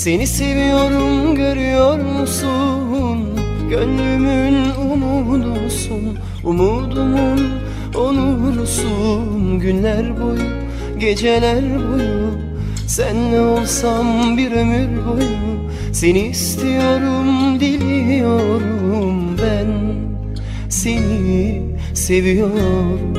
Seni seviyorum, görüyor musun? Gönlümün umudusun, umudumun onurusun. Günler boyu, geceler boyu, senle olsam bir ömür boyu. Seni istiyorum, diliyorum, ben seni seviyorum.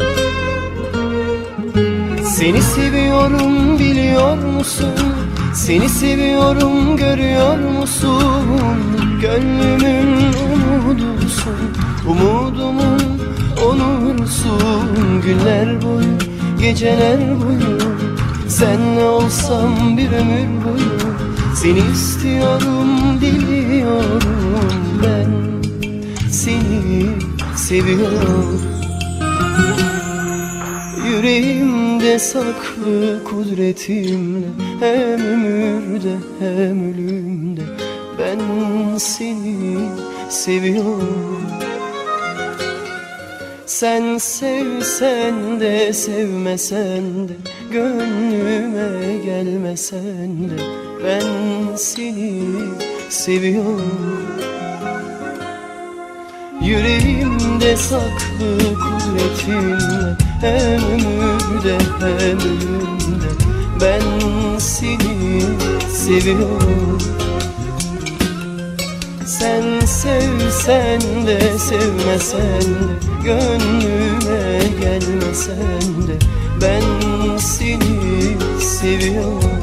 Seni seviyorum, biliyor musun? Seni seviyorum, görüyor musun? Gönlümün umudusun, umudumun onursun. Günler boyu, geceler boyu, senle olsam bir ömür boyu. Seni istiyorum, diliyorum, ben seni seviyorum. Yüreğimde saklı kudretimle, hem ömürde hem ölümde, ben seni seviyorum. Sen sevsen de sevmesen de, gönlüme gelmesen de, ben seni seviyorum. Yüreğimde saklı kudretinle, hem ömürde hem ölümde, ben seni seviyorum. Sen sevsen de sevmesen de, gönlüme gelmesen de, ben seni seviyorum.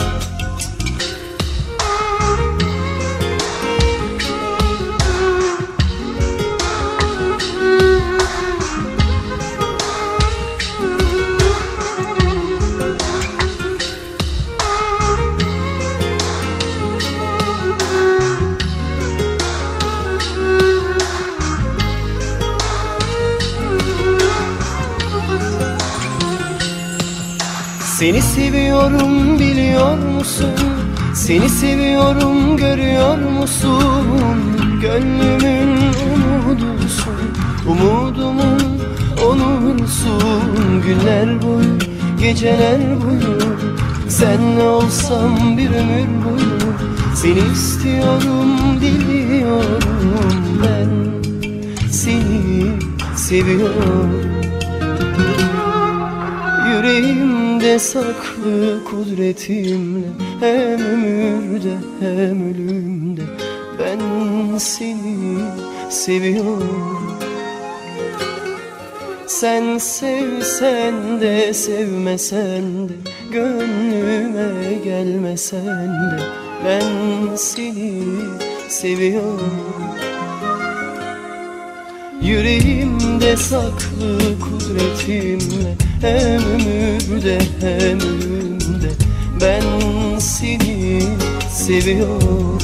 Seni seviyorum, biliyor musun? Seni seviyorum, görüyor musun? Gönlümün umudusun, umudumun onursun. Günler boyu, geceler boyu, senle olsam bir ömür boyu. Seni istiyorum, diliyorum, ben seni seviyorum. Yüreğimde saklı kudretimle, hem ömürde hem ölümde, ben seni seviyorum. Sen sevsen de sevmesen de, gönlüme gelmesen de, ben seni seviyorum. Yüreğimde saklı kudretimle, hem ömürde hem ölümde, ben seni seviyorum.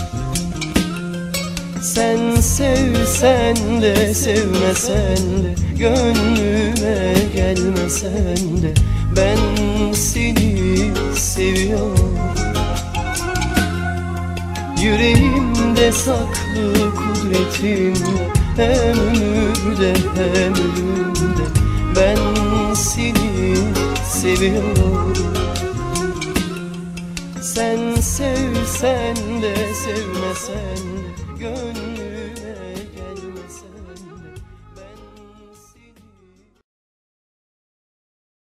Sen sevsen de sevmesen de, gönlüme gelmesen de, ben seni seviyorum. Yüreğimde saklı kudretimle, hem ömürde hem ölümde, ben seni seviyorum. Sen sevsen de sevmesen de, gönlüme